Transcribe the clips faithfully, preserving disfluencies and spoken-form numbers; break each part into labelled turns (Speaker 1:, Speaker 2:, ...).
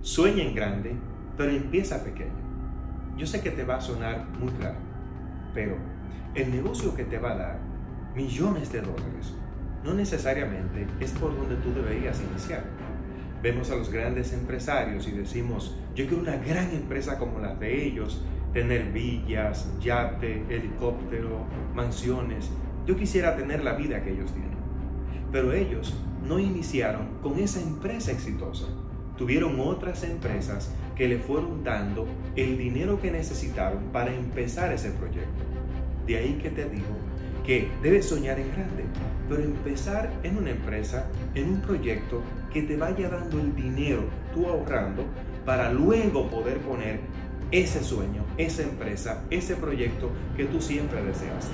Speaker 1: Sueña en grande, pero empieza pequeño. Yo sé que te va a sonar muy claro, pero el negocio que te va a dar millones de dólares no necesariamente es por donde tú deberías iniciar. Vemos a los grandes empresarios y decimos, yo quiero una gran empresa como la de ellos, tener villas, yate, helicóptero, mansiones. Yo quisiera tener la vida que ellos tienen. Pero ellos no iniciaron con esa empresa exitosa. Tuvieron otras empresas que le fueron dando el dinero que necesitaron para empezar ese proyecto. De ahí que te digo que debes soñar en grande, pero empezar en una empresa, en un proyecto que te vaya dando el dinero, tú ahorrando, para luego poder poner ese sueño, esa empresa, ese proyecto que tú siempre deseaste.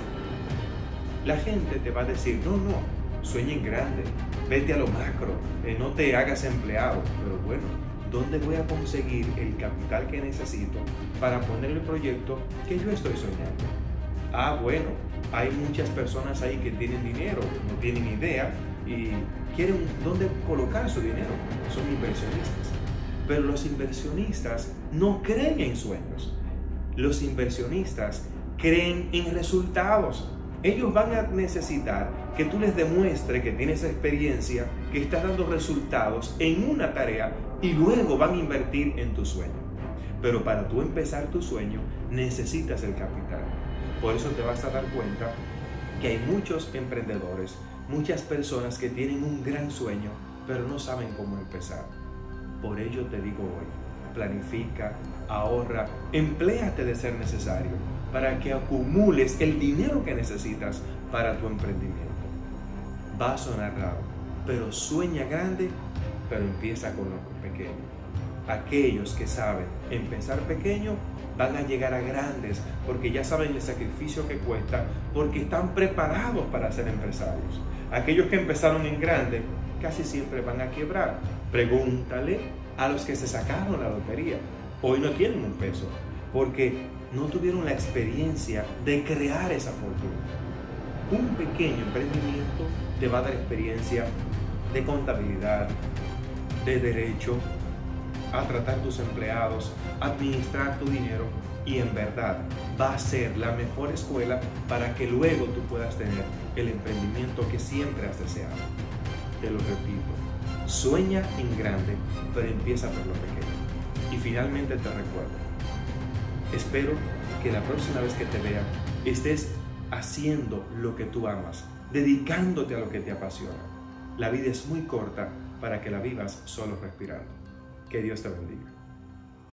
Speaker 1: La gente te va a decir, no, no, sueña en grande, vete a lo macro, eh, no te hagas empleado. Pero bueno, ¿dónde voy a conseguir el capital que necesito para poner el proyecto que yo estoy soñando? Ah, bueno, hay muchas personas ahí que tienen dinero, no tienen idea y quieren dónde colocar su dinero. Son inversionistas. Pero los inversionistas no creen en sueños. Los inversionistas creen en resultados. Ellos van a necesitar que tú les demuestres que tienes experiencia, que estás dando resultados en una tarea y luego van a invertir en tu sueño. Pero para tú empezar tu sueño necesitas el capital. Por eso te vas a dar cuenta que hay muchos emprendedores, muchas personas que tienen un gran sueño, pero no saben cómo empezar. Por ello te digo hoy, planifica, ahorra, empléate de ser necesario para que acumules el dinero que necesitas para tu emprendimiento. Va a sonar raro, pero sueña grande, pero empieza con lo pequeño. Aquellos que saben empezar pequeño van a llegar a grandes porque ya saben el sacrificio que cuesta, porque están preparados para ser empresarios. Aquellos que empezaron en grande casi siempre van a quebrar. Pregúntale a los que se sacaron la lotería. Hoy no tienen un peso porque no tuvieron la experiencia de crear esa fortuna. Un pequeño emprendimiento te va a dar experiencia de contabilidad, de derecho, a tratar tus empleados, administrar tu dinero y en verdad va a ser la mejor escuela para que luego tú puedas tener el emprendimiento que siempre has deseado. Te lo repito, sueña en grande, pero empieza por lo pequeño. Y finalmente te recuerdo, espero que la próxima vez que te vea estés haciendo lo que tú amas, dedicándote a lo que te apasiona. La vida es muy corta para que la vivas solo respirando. Que Dios te bendiga.